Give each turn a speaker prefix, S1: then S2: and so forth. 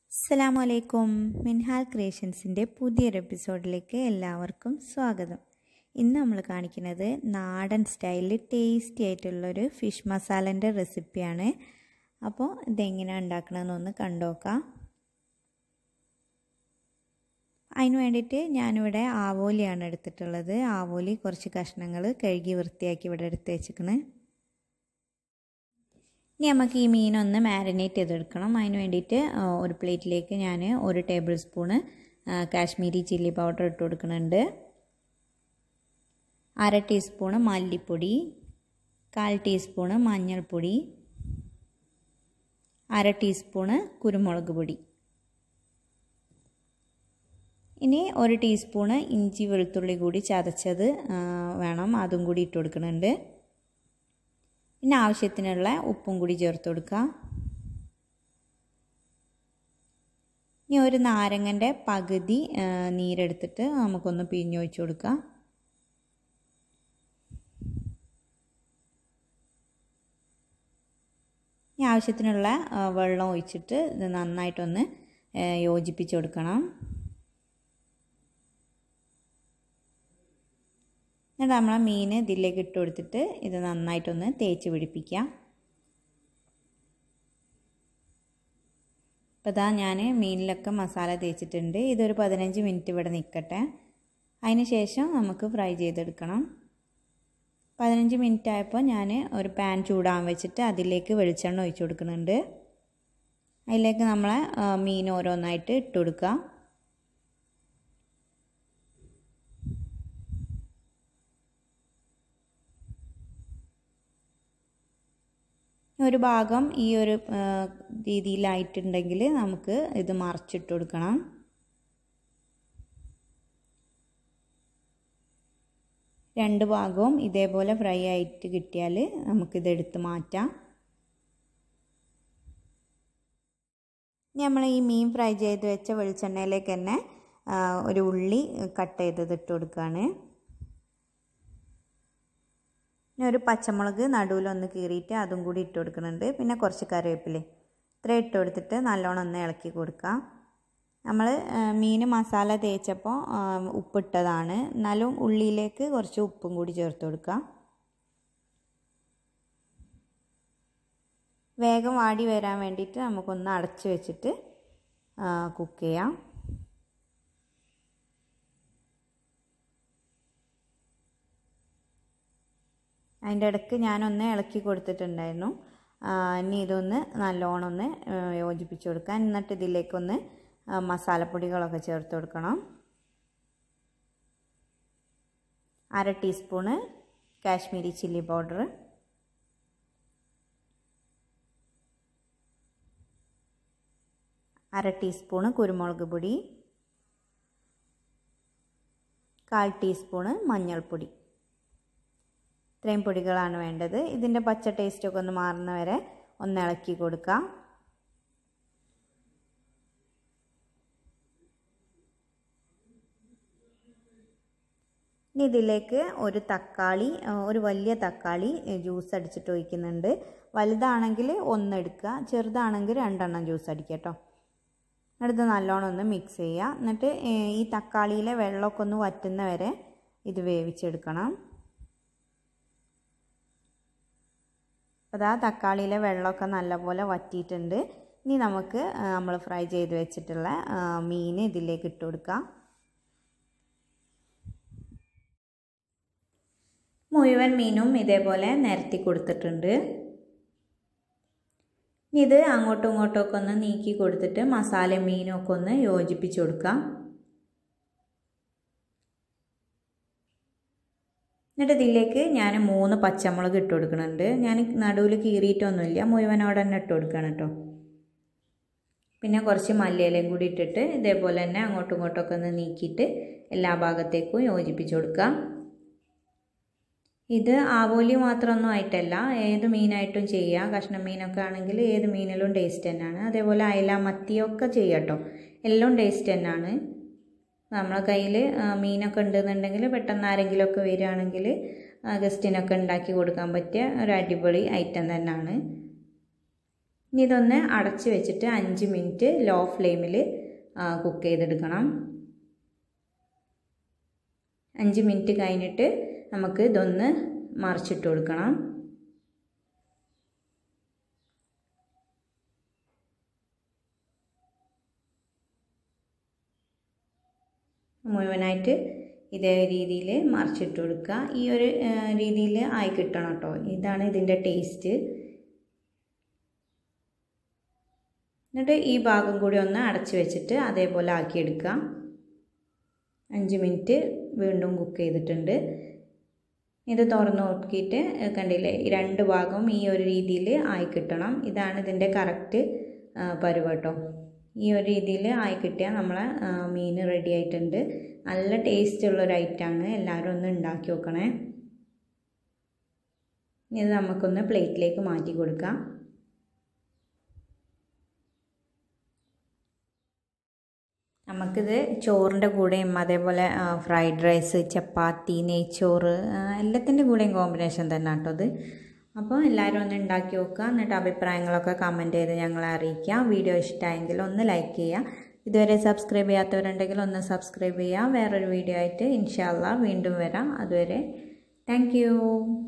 S1: അസ്സലാമലൈക്കും. മിൻഹാൽ ക്രിയേഷൻസിൻ്റെ പുതിയൊരു എപ്പിസോഡിലേക്ക് എല്ലാവർക്കും സ്വാഗതം. ഇന്ന് നമ്മൾ കാണിക്കുന്നത് നാടൻ സ്റ്റൈലിൽ ടേസ്റ്റി ആയിട്ടുള്ളൊരു ഫിഷ് മസാലൻ്റെ റെസിപ്പിയാണ്. അപ്പോൾ ഇതെങ്ങനെയാണ് ഉണ്ടാക്കണമെന്നൊന്ന് കണ്ടുനോക്കാം. അതിന് വേണ്ടിയിട്ട് ഞാനിവിടെ ആവോലിയാണ് എടുത്തിട്ടുള്ളത്. ആവോലി കുറച്ച് കഷ്ണങ്ങൾ കഴുകി വൃത്തിയാക്കി ഇവിടെ എടുത്ത് വെച്ചിരിക്കണ്. ഇനി നമുക്ക് ഈ മീനൊന്ന് മാരിനേറ്റ് ചെയ്തെടുക്കണം. അതിന് വേണ്ടിയിട്ട് ഒരു പ്ലേറ്റിലേക്ക് ഞാൻ 1 tablespoon Kashmiri chilli powder ഇട്ട് കൊടുക്കുന്നുണ്ട്. 1/2 ടീസ്പൂണ് മല്ലിപ്പൊടി, 1/4 ടീസ്പൂണ് മഞ്ഞൾപ്പൊടി, 1/2 ടീസ്പൂണ് കുരുമുളക് പൊടി. ഇനി 1 ടീസ്പൂണ് ഇഞ്ചി വെളുത്തുള്ളി കൂടി ചതച്ചത് വേണം, അതും കൂടി ഇട്ട് കൊടുക്കുന്നുണ്ട്. പിന്നെ ആവശ്യത്തിനുള്ള ഉപ്പും കൂടി ചേർത്ത് കൊടുക്കുക. ഇനി ഒരു നാരങ്ങൻ്റെ പകുതി നീരെടുത്തിട്ട് നമുക്കൊന്ന് പിഴിഞ്ഞൊഴിച്ച് കൊടുക്കുക. ഇനി ആവശ്യത്തിനുള്ള വെള്ളം ഒഴിച്ചിട്ട് ഇത് നന്നായിട്ടൊന്ന് യോജിപ്പിച്ച് കൊടുക്കണം. എന്നിട്ട് നമ്മളെ മീൻ ഇതിലേക്ക് ഇട്ട് കൊടുത്തിട്ട് ഇത് നന്നായിട്ടൊന്ന് തേച്ച് പിടിപ്പിക്കാം. അപ്പോൾ ഇതാ ഞാൻ മീനിലൊക്കെ മസാല തേച്ചിട്ടുണ്ട്. ഇതൊരു 15 മിനിറ്റ് ഇവിടെ നിൽക്കട്ടെ. അതിന് ശേഷം നമുക്ക് ഫ്രൈ ചെയ്തെടുക്കണം. 15 മിനിറ്റ് ആയപ്പോൾ ഞാൻ ഒരു പാൻ ചൂടാൻ വെച്ചിട്ട് അതിലേക്ക് വെളിച്ചെണ്ണ ഒഴിച്ച് കൊടുക്കുന്നുണ്ട്. അതിലേക്ക് നമ്മളെ മീൻ ഓരോന്നായിട്ട് ഇട്ട് കൊടുക്കുക. ഒരു ഭാഗം ഈ ഒരു രീതിയിലായിട്ടുണ്ടെങ്കിൽ നമുക്ക് ഇത് മറിച്ചിട്ട് കൊടുക്കണം. രണ്ട് ഭാഗവും ഇതേപോലെ ഫ്രൈ ആയിട്ട് കിട്ടിയാൽ നമുക്കിത് എടുത്ത് മാറ്റാം. നമ്മൾ ഈ മീൻ ഫ്രൈ ചെയ്ത് വെച്ച വെളിച്ചെണ്ണയിലേക്ക് തന്നെ ഒരു ഉള്ളി കട്ട് ചെയ്തത് ഇട്ട് കൊടുക്കുകയാണ്. പിന്നെ ഒരു പച്ചമുളക് നടുവിലൊന്ന് കീറിയിട്ട് അതും കൂടി ഇട്ട് കൊടുക്കുന്നുണ്ട്. പിന്നെ കുറച്ച് കറിവേപ്പില ഇത്ര ഇട്ട് കൊടുത്തിട്ട് നല്ലോണം ഒന്ന് ഇളക്കി കൊടുക്കുക. നമ്മൾ മീൻ മസാല തേച്ചപ്പോൾ ഉപ്പിട്ടതാണ്, എന്നാലും ഉള്ളിയിലേക്ക് കുറച്ച് ഉപ്പും കൂടി ചേർത്ത് കൊടുക്കുക. വേഗം വാടി വരാൻ വേണ്ടിയിട്ട് നമുക്കൊന്ന് അടച്ച് വെച്ചിട്ട് കുക്ക് ചെയ്യാം. അതിൻ്റെ ഇടയ്ക്ക് ഞാനൊന്ന് ഇളക്കി കൊടുത്തിട്ടുണ്ടായിരുന്നു. ഇനി ഇതൊന്ന് നല്ലോണം ഒന്ന് യോജിപ്പിച്ച് കൊടുക്കാം. എന്നിട്ട് ഇതിലേക്കൊന്ന് മസാലപ്പൊടികളൊക്കെ ചേർത്ത് കൊടുക്കണം. 1/2 teaspoon Kashmiri chilli powder, 1/2 teaspoon കുരുമുളക് പൊടി, 1/4 ടീസ്പൂണ് മഞ്ഞൾപ്പൊടി. ഇത്രയും പൊടികളാണ് വേണ്ടത്. ഇതിൻ്റെ പച്ച ടേസ്റ്റൊക്കെ ഒന്ന് മാറുന്ന വരെ ഒന്ന് ഇളക്കി കൊടുക്കാം. ഇനി ഇതിലേക്ക് ഒരു വലിയ തക്കാളി ജ്യൂസ് അടിച്ചിട്ട് ഒഴിക്കുന്നുണ്ട്. വലുതാണെങ്കിൽ 1 എടുക്കുക, ചെറുതാണെങ്കിൽ 2 ജ്യൂസ് അടിക്കുക കേട്ടോ. അടുത്ത് നല്ലോണം ഒന്ന് മിക്സ് ചെയ്യുക. എന്നിട്ട് ഈ തക്കാളിയിലെ വെള്ളമൊക്കെ ഒന്ന് വറ്റുന്ന വരെ ഇത് വേവിച്ചെടുക്കണം. അപ്പോൾ ആ തക്കാളിയിലെ വെള്ളമൊക്കെ നല്ലപോലെ വറ്റിയിട്ടുണ്ട്. ഇനി നമുക്ക് നമ്മൾ ഫ്രൈ ചെയ്ത് വെച്ചിട്ടുള്ള മീൻ ഇതിലേക്ക് ഇട്ട് കൊടുക്കാം. മുഴുവൻ മീനും ഇതേപോലെ നിരത്തി കൊടുത്തിട്ടുണ്ട്. ഇനി ഇത് അങ്ങോട്ടും ഇങ്ങോട്ടും ഒക്കെ ഒന്ന് നീക്കി കൊടുത്തിട്ട് മസാലയും മീനും ഒക്കെ ഒന്ന് യോജിപ്പിച്ച് കൊടുക്കാം. എന്നിട്ട് ഇതിലേക്ക് ഞാൻ 3 പച്ചമുളക് ഇട്ട് കൊടുക്കുന്നുണ്ട്. ഞാൻ നടുവിൽ കീറിയിട്ടൊന്നുമില്ല, മുഴുവനോടെ തന്നെ ഇട്ട് കൊടുക്കണം കേട്ടോ. പിന്നെ കുറച്ച് മല്ലിയിലയും കൂടി ഇട്ടിട്ട് ഇതേപോലെ തന്നെ അങ്ങോട്ടും ഇങ്ങോട്ടൊക്കെ ഒന്ന് നീക്കിയിട്ട് എല്ലാ ഭാഗത്തേക്കും യോജിപ്പിച്ച് കൊടുക്കാം. ഇത് ആവോലി മാത്രമൊന്നും ആയിട്ടല്ല, ഏത് മീനായിട്ടും ചെയ്യാം. കഷ്ണം മീനൊക്കെ ആണെങ്കിൽ ഏത് മീനിലും ടേസ്റ്റ് തന്നെയാണ്. അതേപോലെ അയല മത്തിയൊക്കെ ചെയ്യാം കേട്ടോ, എല്ലാം ടേസ്റ്റ് തന്നെയാണ്. നമ്മളെ കയ്യിൽ മീനൊക്കെ ഉണ്ടെന്നുണ്ടെങ്കിൽ പെട്ടെന്ന് ആരെങ്കിലുമൊക്കെ വരികയാണെങ്കിൽ ഗസ്റ്റിനൊക്കെ ഉണ്ടാക്കി കൊടുക്കാൻ പറ്റിയ ഒരു അടിപൊളി ഐറ്റം തന്നെയാണ്. ഇനി ഇതൊന്ന് അടച്ച് വെച്ചിട്ട് 5 മിനിറ്റ് ലോ ഫ്ലെയിമിൽ കുക്ക് ചെയ്തെടുക്കണം. 5 മിനിറ്റ് കഴിഞ്ഞിട്ട് നമുക്ക് ഇതൊന്ന് മറിച്ചിട്ട് കൊടുക്കണം. മുഴുവനായിട്ട് ഇതേ രീതിയിൽ മറിച്ചിട്ട് കൊടുക്കുക. ഈ ഒരു രീതിയിൽ ആയി കിട്ടണം കേട്ടോ. ഇതാണ് ഇതിൻ്റെ ടേസ്റ്റ്. എന്നിട്ട് ഈ ഭാഗം കൂടി ഒന്ന് അടച്ച് വെച്ചിട്ട് അതേപോലെ ആക്കിയെടുക്കുക. 5 മിനിറ്റ് വീണ്ടും കുക്ക് ചെയ്തിട്ടുണ്ട്. ഇത് തുറന്ന് നോക്കിയിട്ട് കണ്ടില്ലേ, ഈ 2 ഭാഗം ഈ ഒരു രീതിയിൽ ആയി കിട്ടണം. ഇതാണ് ഇതിൻ്റെ കറക്റ്റ് പരുവം കേട്ടോ. ഈ ഒരു രീതിയിൽ ആയി കിട്ടിയാൽ നമ്മളെ മീൻ റെഡി ആയിട്ടുണ്ട്. നല്ല ടേസ്റ്റുള്ളൊരു ഐറ്റമാണ്. എല്ലാവരും ഒന്ന് ഉണ്ടാക്കി നോക്കണേ. ഇത് നമുക്കൊന്ന് പ്ലേറ്റിലേക്ക് മാറ്റി കൊടുക്കാം. നമുക്കിത് ചോറിൻ്റെ കൂടെയും അതേപോലെ ഫ്രൈഡ് റൈസ്, ചപ്പാത്തി, നെയ്ച്ചോറ് എല്ലാത്തിൻ്റെ കൂടെയും കോമ്പിനേഷൻ തന്നെ കേട്ടോ ഇത്. അപ്പോൾ എല്ലാവരും ഒന്ന് ഉണ്ടാക്കി നോക്കുക. എന്നിട്ട് അഭിപ്രായങ്ങളൊക്കെ കമൻറ്റ് ചെയ്ത് ഞങ്ങളെ അറിയിക്കുക. വീഡിയോ ഇഷ്ടമായെങ്കിൽ ഒന്ന് ലൈക്ക് ചെയ്യുക. ഇതുവരെ സബ്സ്ക്രൈബ് ചെയ്യാത്തവരുണ്ടെങ്കിൽ ഒന്ന് സബ്സ്ക്രൈബ് ചെയ്യുക. വേറൊരു വീഡിയോ ആയിട്ട് ഇൻഷാ അല്ലാഹ് വീണ്ടും വരാം. അതുവരെ താങ്ക് യു.